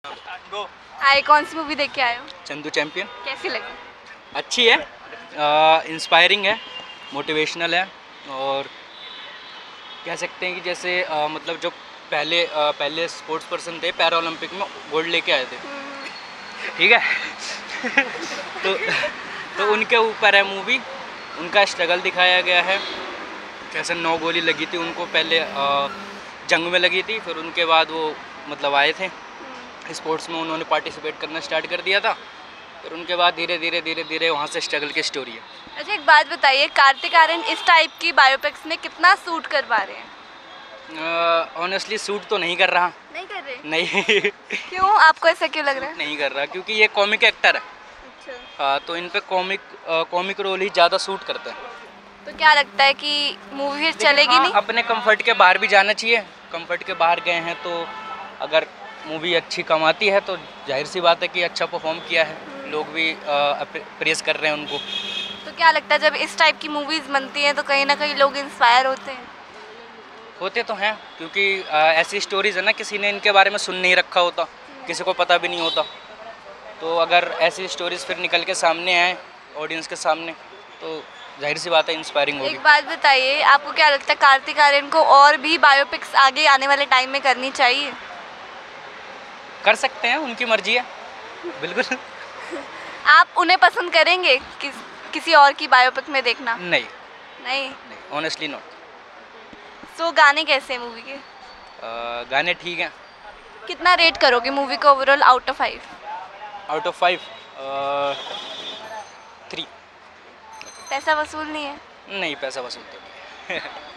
हाय, कौन सी मूवी देख के आए हो? चंदू चैंपियन। कैसी लगी? अच्छी है, इंस्पायरिंग है, मोटिवेशनल है और कह सकते हैं कि जैसे मतलब जो पहले स्पोर्ट्स पर्सन थे पैरा ओलंपिक में गोल्ड लेके आए थे, ठीक है। तो तो उनके ऊपर है मूवी, उनका स्ट्रगल दिखाया गया है। कैसे 9 गोली लगी थी उनको, पहले जंग में लगी थी, फिर उनके बाद वो मतलब आए थे स्पोर्ट्स में, उन्होंने पार्टिसिपेट करना स्टार्ट कर दिया था, फिर उनके बाद धीरे धीरे वहाँ से स्ट्रगल की स्टोरी है। अच्छा, एक बात बताइए, कार्तिक आर्यन इस टाइप की बायोपिक्स में कितना सूट कर पा रहे हैं? ऑनेस्टली सूट तो नहीं कर रहा। नहीं कर रहे? नहीं। क्यों, आपको ऐसा क्यों लग रहा है? नहीं कर रहा क्योंकि ये कॉमिक एक्टर है। अच्छा। तो इन पे कॉमिक रोल ही ज़्यादा सूट करता है। तो क्या लगता है कि मूवी चलेगी नहीं? अपने कंफर्ट के बाहर भी जाना चाहिए। कंफर्ट के बाहर गए हैं तो अगर मूवी अच्छी कमाती है तो जाहिर सी बात है कि अच्छा परफॉर्म किया है, लोग भी प्रेज कर रहे हैं उनको। तो क्या लगता है जब इस टाइप की मूवीज बनती हैं तो कहीं ना कहीं लोग इंस्पायर होते हैं? होते तो हैं, क्योंकि ऐसी स्टोरीज है ना, किसी ने इनके बारे में सुन नहीं रखा होता, किसी को पता भी नहीं होता। तो अगर ऐसी स्टोरीज फिर निकल के सामने आए ऑडियंस के सामने तो जाहिर सी बात है इंस्पायरिंग होगी। एक बात बताइए, आपको क्या लगता है कार्तिक आर्यन को और भी बायोपिक्स आगे आने वाले टाइम में करनी चाहिए? कर सकते हैं, उनकी मर्जी है, बिल्कुल। आप उन्हें पसंद करेंगे किसी और की बायोपिक में देखना? नहीं नहीं? Honestly not. सो गाने कैसे हैं मूवी के? गाने ठीक हैं। कितना रेट करोगे मूवी को overall out of 5? Out of 5 3। पैसा वसूल नहीं है? नहीं, पैसा वसूल तो नहीं है।